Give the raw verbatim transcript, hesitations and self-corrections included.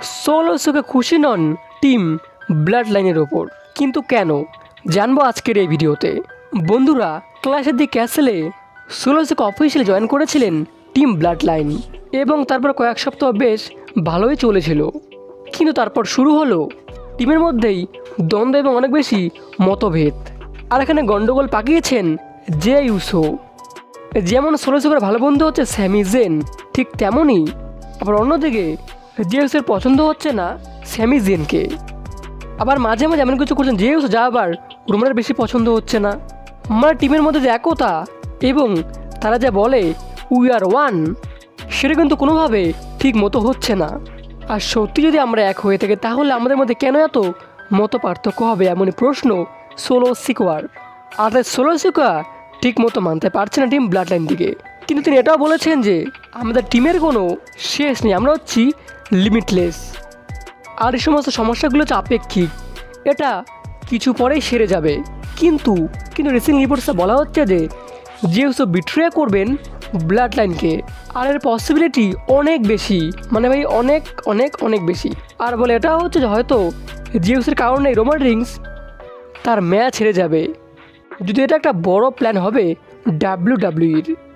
Solo সিকোয়া খুশি নন team blood লাইনের ওপর, কিন্তু কেন জানবো আজকের এই ভিডিওতে। বন্ধুরা, ক্ল্যাশ এট দি ক্যাসেলে সোলো সিকোয়া অফিসিয়ালি জয়েন করেছিলেন টিম ব্লাড লাইন এবং তারপর কয়েক সপ্তাহ বেশ ভালোই চলেছিল, কিন্তু তারপর শুরু হলো টিমের মধ্যেই দ্বন্দ্ব এবং অনেক বেশি মতভেদ। আর এখানে গন্ডগোল পাকিয়েছেন জে ইউসো। যেমন সোলো সিকোয়ার ভালো বন্ধু হচ্ছে স্যামি জেন, ঠিক তেমনই আবার অন্যদিকে জে ইউসোর পছন্দ হচ্ছে না স্যামি জেনকে। আবার মাঝে মাঝে এমন কিছু করছেন জে ইউসো যা আবার রোমানের বেশি পছন্দ হচ্ছে না। মানে টিমের মধ্যে যে একতা এবং তারা যা বলে উই আর ওয়ান, সেটা কিন্তু কোনোভাবে ঠিক মতো হচ্ছে না। আর সত্যি যদি আমরা এক হয়ে থাকি তাহলে আমাদের মধ্যে কেন এত মতো পার্থক্য হবে, এমনই প্রশ্ন সোলো সিকোয়ার। আর তাই সোলো সিকোয়া ঠিক মতো মানতে পারছে না টিম ব্লাড লাইন দিকে, কিন্তু তিনি এটাও বলেছেন যে আমাদের টিমের কোনো শেষ নেই, আমরা হচ্ছি লিমিটলেস। আর এই সমস্ত সমস্যাগুলো হচ্ছে আপেক্ষিক, এটা কিছু পরেই সেরে যাবে। কিন্তু কিন্তু রিসেন্ট রিপোর্টসে বলা হচ্ছে যে জে ইউসো বিট্রে করবেন ব্লাড লাইনকে, আর এর পসিবিলিটি অনেক বেশি, মানে ভাই অনেক অনেক অনেক বেশি। আর বলে এটা হচ্ছে যে হয়তো জে ইউসোর কারণে রোমান রিংস তার ম্যাচ হেরে যাবে, যদি এটা একটা বড় প্ল্যান হবে ডাব্লিউ ডাব্লিউ ইর।